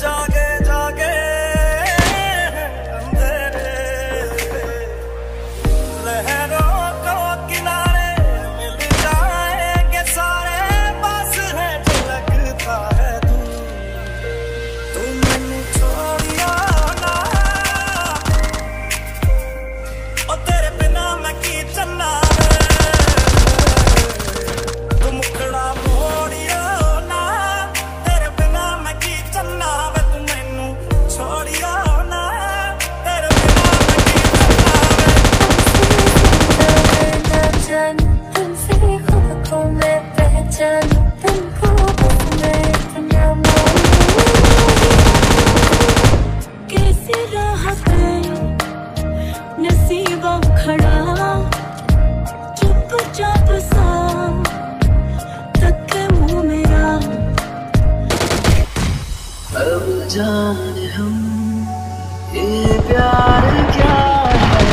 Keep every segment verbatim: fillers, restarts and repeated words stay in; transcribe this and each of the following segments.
जागे जागे अंधेरे लहरों को किनारे मिल जाएंगे सारे बस है जो लगता है तू तू मैंने छोड़िया ना ओ तेरे बिना मैं की चलना तू मुखड़ा मोड़िया ना तेरे बिना मैं की चलना वे तू मैनू छोड़िया ना तेरे बिना मैं की चलना तुमसे खुद को मैं पहचानूं तुमको मैं इतना मानूं कैसे राह पे नसीबों खड़ा चुपचाप सा तक मुँह मेरा अब जाने हम ये प्यार क्या है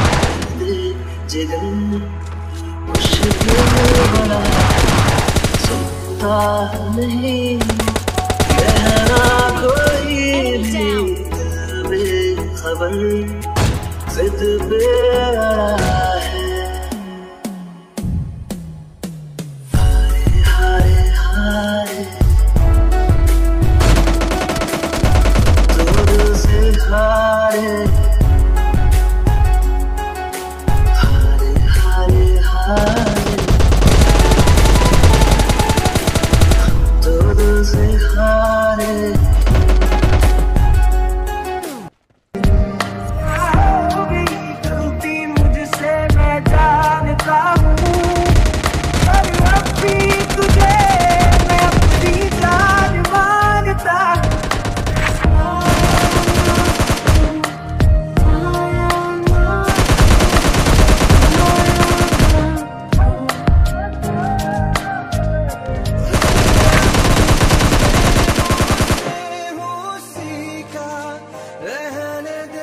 जिगर मुश्किल बड़ा सुनता नहीं कहना कोई भी बेखबर जिद पे अड़ा है हारे हारे हारे दूर से हारे हारे हारे हारे दूर से हारे गलती मुझसे मैं जानता हूँ पर अब भी तुझे मैं अपनी जान मानता रहने दे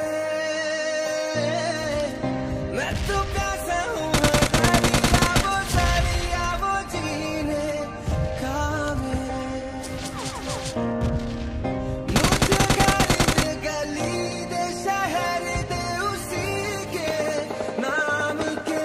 मैं तो कैसा हूँ दरिया वो दरिया वो जीने का मेरे मुझे गली गली दे शहर दे उसी के नाम के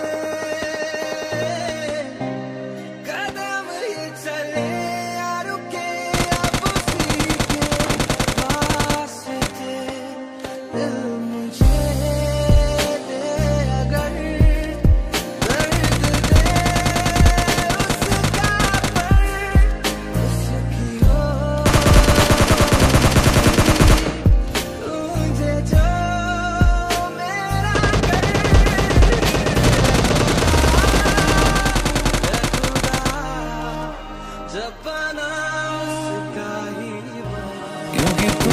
कदम ही चले या रुके अब उसी के पास थे दिल मुझे दे अगर दर्द दे उसका पर उसकी हो तुझे जो मेरा कर खुदा जब बना उसका ही बना क्योंकि